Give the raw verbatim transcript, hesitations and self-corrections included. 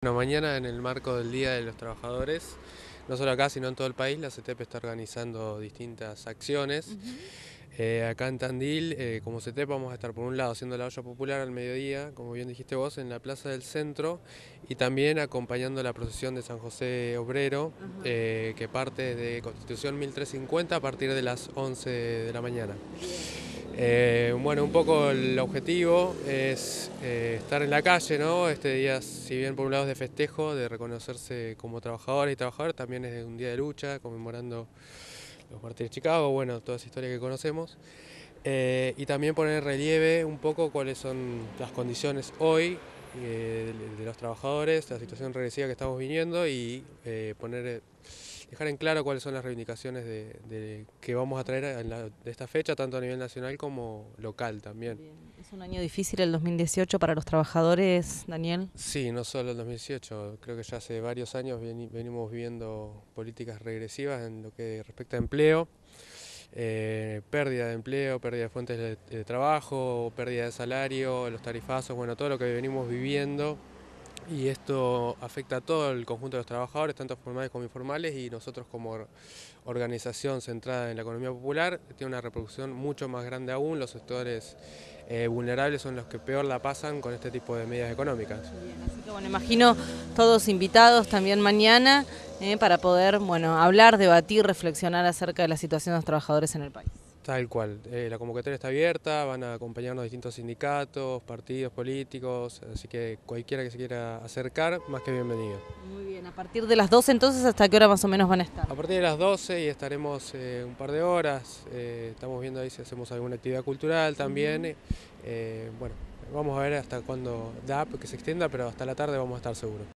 Bueno, mañana en el marco del Día de los Trabajadores, no solo acá sino en todo el país, la C E T E P está organizando distintas acciones. Ujú. Eh, acá en Tandil, eh, como C E T E P vamos a estar por un lado haciendo la olla popular al mediodía, como bien dijiste vos, en la Plaza del Centro y también acompañando la procesión de San José Obrero, Ajá. eh, que parte de Constitución mil trescientos cincuenta a partir de las once de la mañana. Bien. Eh, bueno, un poco el objetivo es eh, estar en la calle, ¿no? Este día, si bien por un lado es de festejo, de reconocerse como trabajadores y trabajadoras, también es un día de lucha, conmemorando los mártires de Chicago, bueno, toda esa historia que conocemos. Eh, y también poner en relieve un poco cuáles son las condiciones hoy eh, de, de los trabajadores, la situación regresiva que estamos viviendo y eh, poner, eh, dejar en claro cuáles son las reivindicaciones de, de que vamos a traer en la, de esta fecha, tanto a nivel nacional como local también. Bien. ¿Es un año difícil el dos mil dieciocho para los trabajadores, Daniel? Sí, no solo el dos mil dieciocho, creo que ya hace varios años venimos viviendo políticas regresivas en lo que respecta a empleo. Eh, pérdida de empleo, pérdida de fuentes de, de trabajo, pérdida de salario, los tarifazos, bueno, todo lo que venimos viviendo y esto afecta a todo el conjunto de los trabajadores, tanto formales como informales, y nosotros como organización centrada en la economía popular tiene una repercusión mucho más grande aún. Los sectores eh, vulnerables son los que peor la pasan con este tipo de medidas económicas. Bien, así que bueno, imagino todos invitados también mañana eh, para poder, bueno, hablar, debatir, reflexionar acerca de la situación de los trabajadores en el país. Tal cual, eh, la convocatoria está abierta, van a acompañarnos distintos sindicatos, partidos políticos, así que cualquiera que se quiera acercar, más que bienvenido. Muy bien, a partir de las doce entonces, ¿hasta qué hora más o menos van a estar? A partir de las doce y estaremos eh, un par de horas, eh, estamos viendo ahí si hacemos alguna actividad cultural también. Uh-huh. eh, bueno, vamos a ver hasta cuándo da que se extienda, pero hasta la tarde vamos a estar seguros.